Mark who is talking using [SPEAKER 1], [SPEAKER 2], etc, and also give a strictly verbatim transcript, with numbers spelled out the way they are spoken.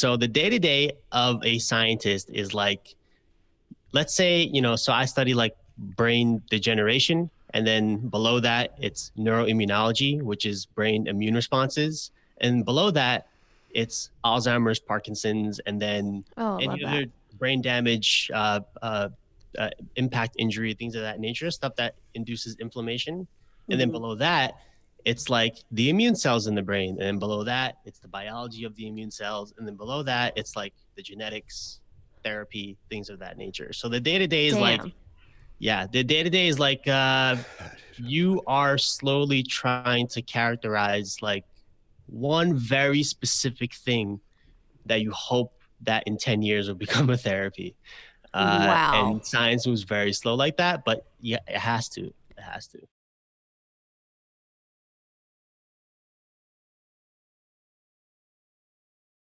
[SPEAKER 1] So the day-to-day of a scientist is like, let's say, you know, so I study like brain degeneration, and then below that it's neuroimmunology, which is brain immune responses. And below that, it's Alzheimer's, Parkinson's, and then
[SPEAKER 2] Oh, I love
[SPEAKER 1] any
[SPEAKER 2] that.
[SPEAKER 1] other brain damage, uh, uh, uh, impact injury, things of that nature, stuff that induces inflammation. And then
[SPEAKER 2] Mhm.
[SPEAKER 1] below that, it's like the immune cells in the brain. And then below that, it's the biology of the immune cells. And then below that, it's like the genetics, therapy, things of that nature. So the day to day is like,
[SPEAKER 2] Damn.
[SPEAKER 1] yeah, the day to day is like uh, you are slowly trying to characterize like one very specific thing that you hope that in ten years will become a therapy. Uh,
[SPEAKER 2] Wow.
[SPEAKER 1] and science moves very slow like that, but yeah, it has to. It has to.